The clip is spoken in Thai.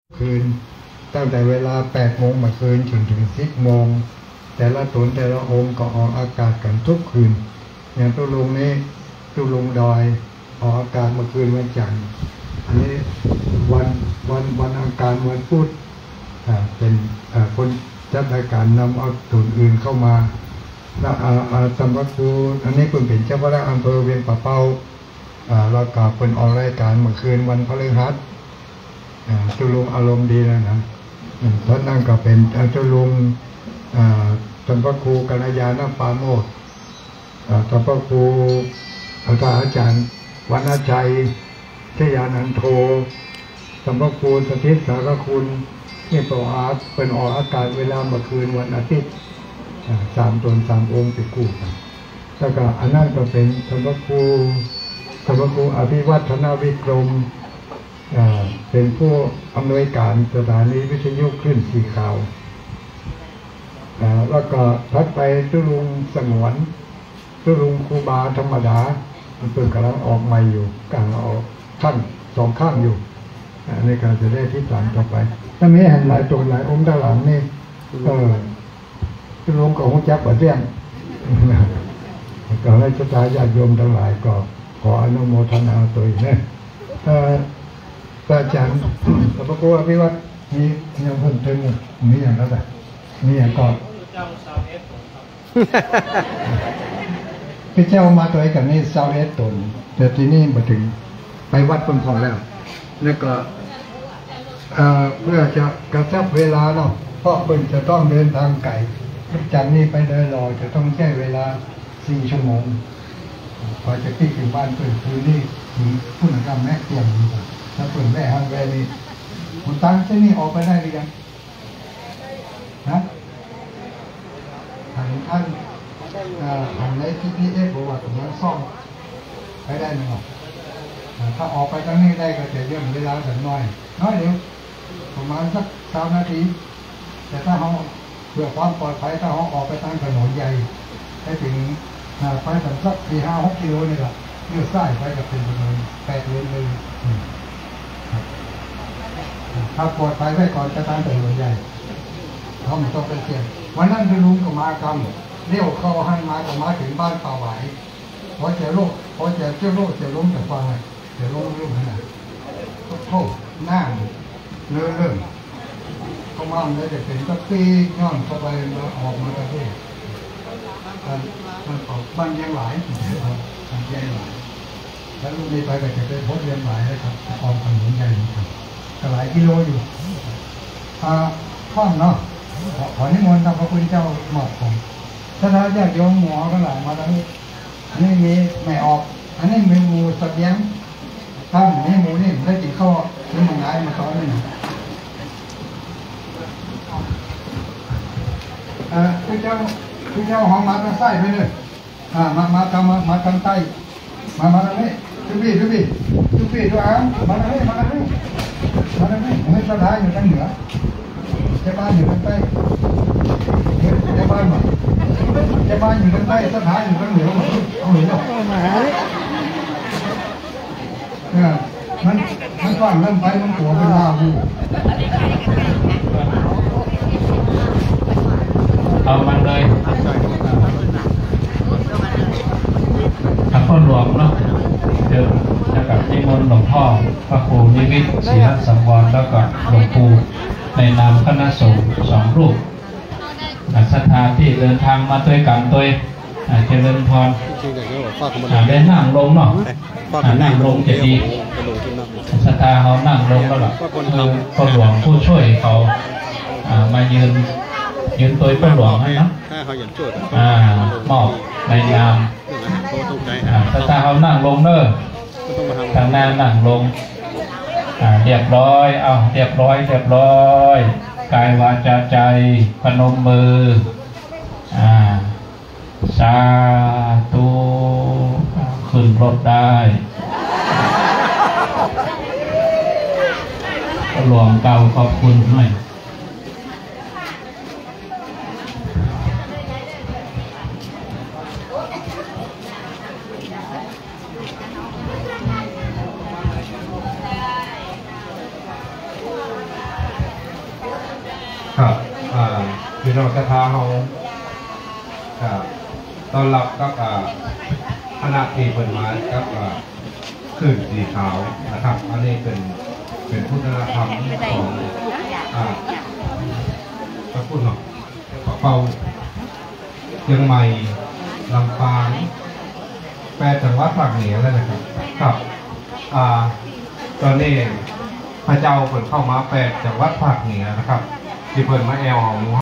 คืนตั้งแต่เวลา8 โมงมาคืนจนถึง10 โมงแต่ละตนแต่ละองค์ก็ออกอากาศกันทุกคืนอย่างตุลุงนี้ตุลุงดอยออกอากาศเมื่อคืนวันจันทร์อันนี้วันอังคารวันพุธเป็นคนจัดรายการนำเอาตุนอื่นเข้ามาแล้วสำหรับครูอันนี้คุณเป็นเจ้าพระอำเภอเวียงป่าเป้าเรากลับเป็นออกรายการเมื่อคืนวันพฤหัสตุลุงอารมณ์ดีแล้วนะท่านนั่งก็เป็นตุลุงท่านพระครูกัลยาณปาโมทย์ท่านพระครูอาจารย์วรรณชัยชยานันโทท่านพระครูสถิตสารคุณนี่เป็นออกอากาศเวลาเมื่อคืนวันอาทิตย์3 ตน 3 องค์ติดคู่กันแล้วก็อันนั้นก็เป็นท่านพระครูอภิวัฒนาวิกรมเป็นผู้อำนวยการสถานีวิทยุคลื่นสีขาวแล้วก็ทัดไปตุลุงสงวนตุลุงครูบาธรรมดามันเพิ่งกำลังออกใหม่อยู่กลางออกข้าง2 ข้างอยู่ในการจะได้ที่หลังต่อไปถ้าไม่เห็นหลายตัวหลายองค์ด้านหลังนี่ตุลุงของจักรประเจียงก็ให้ชะตาญาติโยมทั้งหลายก็ขออนุโมทนาตัวเองนะอาจารย์แต่พระครูอภิวัตรมีอย่างเพิ่มเติมมีอย่างนั้นแต่มีอย่างก่อนพี่เจ้ามาตัวเองกับนี่21 ตนแต่ที่นี่มาถึงไปวัดพร้อมๆแล้วก็เพื่อจะกระชับเวลาเนาะเพราะเพิ่งจะต้องเดินทางไกลจากนี้ไปเดินรอจะต้องใช้เวลา4 ชั่วโมงพอจะขึ้นถึงบ้านเพิ่นคืนนี้ถึงผู้นำแม่เตรียมดีกว่าถ้าเพิ่นแม่ฮันแวนี่คุณตั้งเส้นนี้ออกไปได้หรือยังนะท่านใน GPS บอกว่าตรงนั้นซ่อมไปได้ไหมครับถ้าออกไปตรงนี้ได้ก็จะย่นเวลาสักน้อยเดียวประมาณสัก3 นาทีแต่ถ้าเขาเพื่อความปลอดภัยถ้าเขาออกไปทางถนนใหญ่ให้ถึงไปสัก4-5-6 กิโลนี่แหละเลี้ยวซ้ายไปกับเป็นถนน8 เลนเลยถ้าปลอดภัยไว้ก่อนจะทางถนนใหญ่เขาไม่ต้องไปเสี่ยงวันนั้นคือลุงก็มากำเลี้ยวเข้าหันมาก็มาถึงบ้านป่าไหวพอเจอโรคจะล้มจะฟังเลยจะล้มขนาดโทษหน้าเริ่มเขามาเลยจะเป็นสักปีย้อนเข้าไปแล้วออกมาประเทศมันออกบ้านยังหลายมันใหญ่หลายแล้วลูกนี้ไปก็จะไปพบยังหลายเลยครับออกถนนใหญ่ครับหลายกิโลอยู่ข้อมเนาะขอนิมนต์พระพุทธเจ้าหมอบผมถ้าญาติโยมหมอก็หลายมาแล้วอันนี้มีไม่ออกอันนี้มีหมูสับเลี้ยงถ้าไม่หมูนี่ได้กินข้าวซื้อมาง่ายมาตอนนี้พี่เจ้าห้องมาทางใต้ไปเลยมาทางใต้มาทางนี้ทุกพี่ตัวอ้างมาทางนี้ไม่สบายอยู่ทางเหนือเจ้าบ้านอยู่ทางใต้เจ้าบ้านอยู่ทางใต้สถานอยู่ทางเหนือเอาเหนือมันก่อนเริ่มไปมันหัวเป็นลาวอยู่เอามันเลยพ่อหลวงเนาะเดิมจะกับนิมนต์หลวงพ่อพระครูนิวิตศรีสังวรแล้วก็หลวงปู่ในนามคณะสงฆ์2 รูปศรัทธาที่เดินทางมาด้วยกันโดยเจริญพรได้นั่งลงเนาะนั่งลงจะดีศรัทธาเขานั่งลงแล้วหรอพ่อหลวงผู้ช่วยเขามายืนตัวพ่อหลวงให้นะมอบในนามศรัทธาเขานั่งลงเนอะทางหน้านั่งลงเรียบร้อยเรียบร้อยกายวาจาใจพนมมือสาธุขึ้นรถได้หลวงเก่าขอบคุณหน่อยครับพี่น้องศรัทธาเขาต้อนรับกับคณะที่เปิดมากับขึ้นสีขาวนะครับ อันนี้เป็นพุทธธรรมของพระพุทธเป่าเชียงใหม่ลำปาง8 จังหวัดภาคเหนือแล้วนะครับครับตอนนี้พระเจ้าเปิดเข้ามา8 จังหวัดภาคเหนือนะครับที่เปิดมาแอลของ